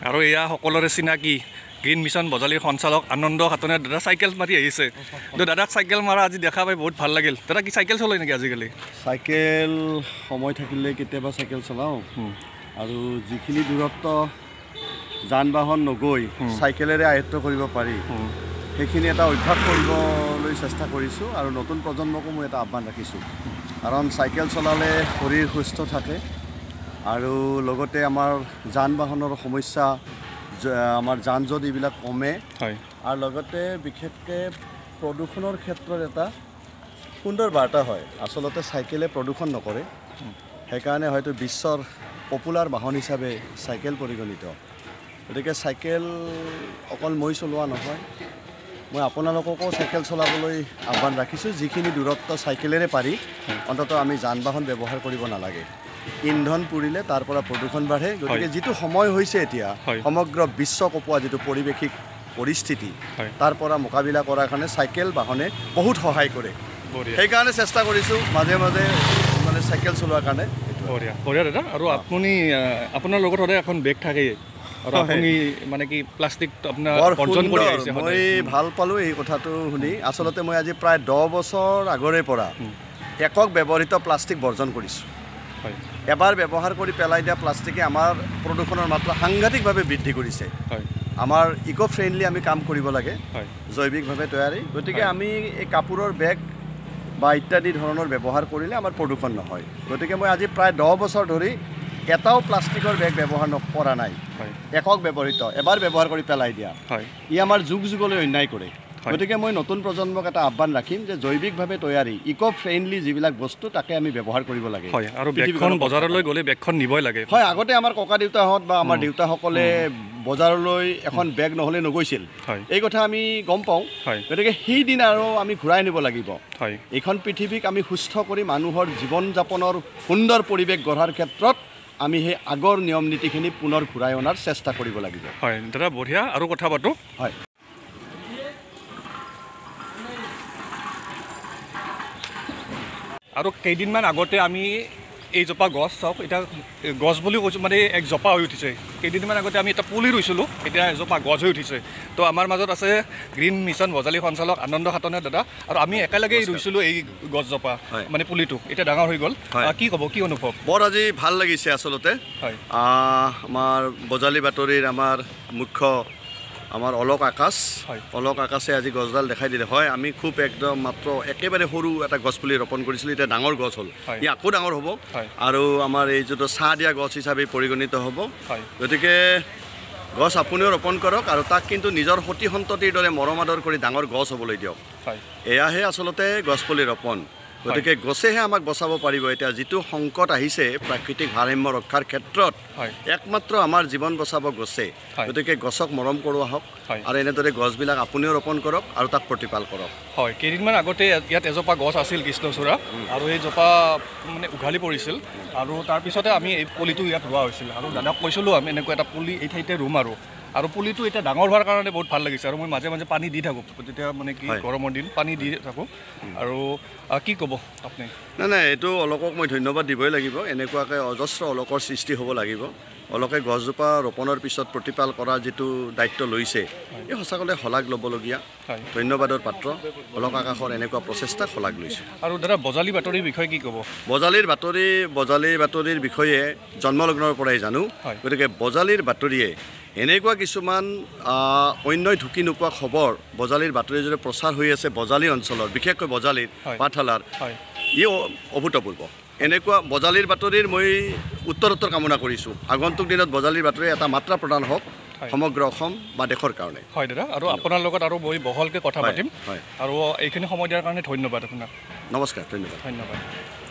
আৰু এয়া সকলোৰে চিনাকি গ্ৰীণ মিছন বজালীৰ সঞ্চালক আনন্দ খাটনে দাদা চাইকেল মাৰি আহিছে। তো দাদাক চাইকেল মাৰা আজি দেখা পাই বহুত ভাল লাগিল। দাদা কি চাইকেল চলাই নেকি আজিকালি? চাইকেল সময় থাকিলে কেতিয়াবা চাইকেল চলাওঁ, আৰু যিখিনি দূৰত্ব যান বাহন নগৈ চাইকেলেৰে আয়ত্ব কৰিব পাৰি সেইখিনি এটা অভ্যাস কৰিবলৈ চেষ্টা কৰিছোঁ। আৰু নতুন প্ৰজন্মকো মই এটা আহ্বান ৰাখিছোঁ, কাৰণ চাইকেল চলালে শৰীৰ সুস্থ থাকে আৰু লগতে আমাৰ যান বাহনৰ সমস্যা, আমাৰ যান জঁট এইবিলাক কমে। আৰু লগতে বিশেষকৈ প্ৰদূষণৰ ক্ষেত্ৰত এটা সুন্দৰ বাৰ্তা হয়। আচলতে চাইকেলে প্ৰদূষণ নকৰে, সেইকাৰণে হয়তো বিশ্বৰ পপুলাৰ বাহন হিচাপে চাইকেল পৰিগণিত। গতিকে চাইকেল অকল মই চলোৱা নহয়, মই আপোনালোককো চাইকেল চলাবলৈ আহ্বান ৰাখিছোঁ। যিখিনি দূৰত্ব চাইকেলেৰে পাৰি অন্ততঃ আমি যান বাহন ব্যৱহাৰ কৰিব নালাগে। ইন্ধন পুৰিলে তাৰ পৰা প্ৰদূষণ বাঢ়ে। গতিকে যিটো সময় হৈছে এতিয়া সমগ্ৰ বিশ্ব কঁপোৱা যিটো পৰিৱেশিক পৰিস্থিতি, তাৰ পৰা মোকাবিলা কৰাৰ কাৰণে চাইকেল বাহনে বহুত সহায় কৰে। সেইকাৰণে চেষ্টা কৰিছোঁ মাজে মাজে মানে চাইকেল চলোৱাৰ কাৰণে। বঢ়িয়া বঢ়িয়া দাদা। আৰু আপুনি আপোনাৰ লগত সদায় এখন বেগ থাকেই, আৰু আপুনি মানে কি প্লাষ্টিক আপোনাৰ বৰ্জন কৰি আহিছে। মই ভাল পালোঁ এই কথাটো শুনি। আচলতে মই আজি প্ৰায় 10 বছৰ আগৰে পৰা একক ব্যৱহৃত প্লাষ্টিক বৰ্জন কৰিছোঁ। এবাৰ ব্যৱহাৰ কৰি পেলাই দিয়া প্লাষ্টিকে আমাৰ প্ৰদূষণৰ মাত্ৰা সাংঘাতিকভাৱে বৃদ্ধি কৰিছে। আমাৰ ইক' ফ্ৰেণ্ডলি আমি কাম কৰিব লাগে, জৈৱিকভাৱে তৈয়াৰী। গতিকে আমি এই কাপোৰৰ বেগ বা ইত্যাদি ধৰণৰ ব্যৱহাৰ কৰিলে আমাৰ প্ৰদূষণ নহয়। গতিকে মই আজি প্ৰায় 10 বছৰ ধৰি এটাও প্লাষ্টিকৰ বেগ ব্যৱহাৰ কৰা নাই। একক ব্যৱহৃত, এবাৰ ব্যৱহাৰ কৰি পেলাই দিয়া, ই আমাৰ যুগ যুগলৈ অন্যায় কৰে। গতিকে মই নতুন প্ৰজন্মক এটা আহ্বান ৰাখিম যে জৈৱিকভাৱে তৈয়াৰী ইক' ফ্ৰেণ্ডলি যিবিলাক বস্তু তাকে আমি ব্যৱহাৰ কৰিব লাগে। আৰু বেগখন বজাৰলৈ গ'লে বেগখন নিবই লাগে। হয়, আগতে আমাৰ ককা দেউতাহঁত বা আমাৰ দেউতাসকলে বজাৰলৈ এখন বেগ নহ'লে নগৈছিল, এই কথা আমি গম পাওঁ। গতিকে সেইদিন আৰু আমি ঘূৰাই নিব লাগিব। এইখন পৃথিৱীক আমি সুস্থ কৰি মানুহৰ জীৱন যাপনৰ সুন্দৰ পৰিৱেশ গঢ়াৰ ক্ষেত্ৰত আমি সেই আগৰ নিয়ম নীতিখিনি পুনৰ ঘূৰাই অনাৰ চেষ্টা কৰিব লাগিব। হয় দাদা, বঢ়িয়া। আৰু কথা পাতোঁ। হয়, আৰু কেইদিনমান আগতে আমি এইজোপা গছ চাওক, এতিয়া গছ বুলি কৈছোঁ মানে এক জোপা হৈ উঠিছে। কেইদিনমান আগতে আমি এটা পুলি ৰুইছিলোঁ, এতিয়া এজোপা গছ হৈ উঠিছে। তো আমাৰ মাজত আছে গ্ৰীণ মিছন বজালী সঞ্চালক আনন্দ খাটনে দাদা, আৰু আমি একেলগেই ৰুইছিলোঁ এই গছজোপা, মানে পুলিটো এতিয়া ডাঙৰ হৈ গ'ল। কি ক'ব, কি অনুভৱ? বৰ আজি ভাল লাগিছে আচলতে। আমাৰ বজালী বাতৰিৰ আমাৰ মুখ্য আমাৰ অলক আকাশে আজি গছডাল দেখাই দিলে। হয়, আমি খুব একদম মাত্ৰ একেবাৰে সৰু এটা গছপুলি ৰোপণ কৰিছিলোঁ, এতিয়া ডাঙৰ গছ হ'ল, ই আকৌ ডাঙৰ হ'ব আৰু আমাৰ এই যিটো ছাঁ দিয়া গছ হিচাপে পৰিগণিত হ'ব। গতিকে গছ আপুনিও ৰোপণ কৰক আৰু তাক কিন্তু নিজৰ সতি সন্ততিৰ দৰে মৰম আদৰ কৰি ডাঙৰ গছ হ'বলৈ দিয়ক। এয়াহে আচলতে গছপুলি ৰোপণ। গতিকে গছেহে আমাক বচাব পাৰিব। এতিয়া যিটো সংকট আহিছে প্ৰাকৃতিক ভাৰসাম্য ৰক্ষাৰ ক্ষেত্ৰত, একমাত্ৰ আমাৰ জীৱন বচাব গছে। গতিকে গছক মৰম কৰোঁ আহক, আৰু এনেদৰে গছবিলাক আপুনিও ৰোপণ কৰক আৰু তাক প্ৰতিপাল কৰক। হয়, কেইদিনমান আগতে ইয়াত এজোপা গছ আছিল কৃষ্ণচূড়া, আৰু এই জোপা মানে উঘালি পৰিছিল, আৰু তাৰপিছতে আমি এই পুলিটো ইয়াত ৰোৱা হৈছিল। আৰু দাদাক কৈছিলোঁ আমি এনেকুৱা এটা পুলি এই ঠাইতে ৰুম, আৰু পুলিটো এতিয়া ডাঙৰ হোৱাৰ কাৰণে বহুত ভাল লাগিছে। আৰু মই মাজে মাজে পানী দি থাকোঁ, তেতিয়া মানে কি গৰমৰ দিন পানী দি থাকোঁ। আৰু কি ক'ব আপুনি? নাই, এইটো অলকক মই ধন্যবাদ দিবই লাগিব। এনেকুৱাকৈ অজস্ৰ অলকৰ সৃষ্টি হ'ব লাগিব। অলকে গছজোপা ৰোপণৰ পিছত প্ৰতিপাল কৰাৰ যিটো দায়িত্ব লৈছে, এই সঁচাকৈ শলাগ ল'বলগীয়া, ধন্যবাদৰ পাত্ৰ। অলক আকাশৰ এনেকুৱা প্ৰচেষ্টা শলাগ লৈছোঁ। আৰু দাদা বজালী বাতৰিৰ বিষয়ে কি ক'ব? বজালীৰ বাতৰিৰ বিষয়ে জন্মলগ্নৰ পৰাই জানো। গতিকে বজালীৰ বাতৰিয়ে এনেকুৱা কিছুমান অন্যই ঢুকি নোপোৱা খবৰ বজালীৰ বাতৰিৰ যদি প্ৰচাৰ হৈ আছে বজালী অঞ্চলৰ, বিশেষকৈ বজালীৰ পাঠশালাৰ, ই অভূতপূৰ্ব। এনেকুৱা বজালীৰ বাতৰিৰ মই উত্তৰোত্তৰ কামনা কৰিছোঁ। আগন্তুক দিনত বজালীৰ বাতৰি এটা মাত্ৰা প্ৰদান হওক সমগ্ৰ অসম বা দেশৰ কাৰণে। হয় দাদা, আৰু আপোনাৰ লগত আৰু মই বহলকৈ কথা পাতিম। আৰু এইখিনি সময় দিয়াৰ কাৰণে ধন্যবাদ আপোনাক। নমস্কাৰ, ধন্যবাদ।